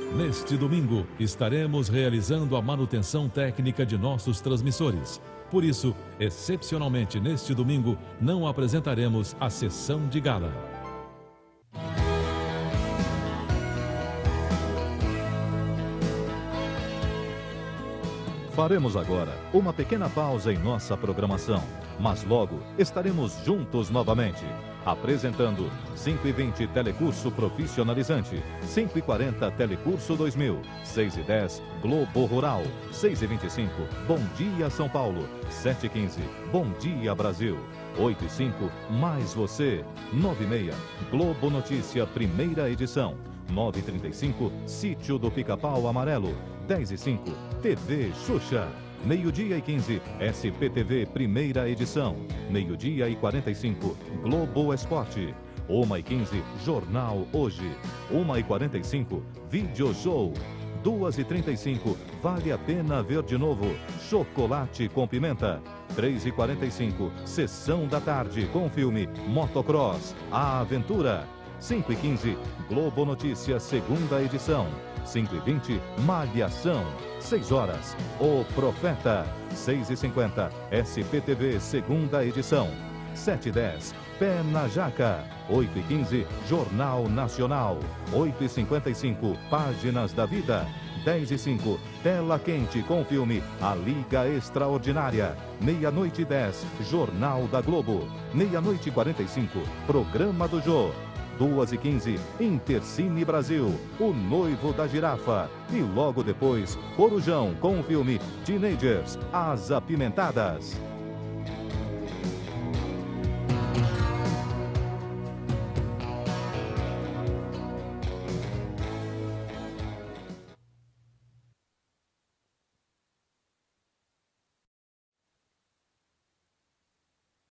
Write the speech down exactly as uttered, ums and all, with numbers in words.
Neste domingo, estaremos realizando a manutenção técnica de nossos transmissores. Por isso, excepcionalmente neste domingo, não apresentaremos a sessão de gala. Faremos agora uma pequena pausa em nossa programação, mas logo estaremos juntos novamente, apresentando cinco e vinte Telecurso Profissionalizante, cinco e quarenta Telecurso dois mil, seis e dez Globo Rural, seis e vinte e cinco Bom Dia São Paulo, sete e quinze Bom Dia Brasil, oito e cinco Mais Você, nove e meia Globo Notícia Primeira Edição, nove e trinta e cinco Sítio do Pica-Pau Amarelo, dez e cinco T V Xuxa, meio-dia e quinze S P T V Primeira Edição, meio-dia e quarenta e cinco Globo Esporte, uma e quinze Jornal Hoje, uma e quarenta e cinco Video Show, duas e trinta e cinco Vale a Pena Ver de Novo, Chocolate com Pimenta, três e quarenta e cinco Sessão da Tarde com o filme Motocross, A Aventura, cinco e quinze Globo Notícia Segunda Edição, cinco e vinte Malhação, seis horas O Profeta, seis e cinquenta S P T V Segunda Edição, sete e dez Pé na Jaca, oito e quinze Jornal Nacional, oito e cinquenta e cinco Páginas da Vida, dez e cinco Tela Quente com o filme A Liga Extraordinária, meia-noite e dez Jornal da Globo, meia-noite e quarenta e cinco Programa do Jô, duas e quinze Intercine Brasil, O Noivo da Girafa, e logo depois Corujão com o filme Teenagers, As Apimentadas.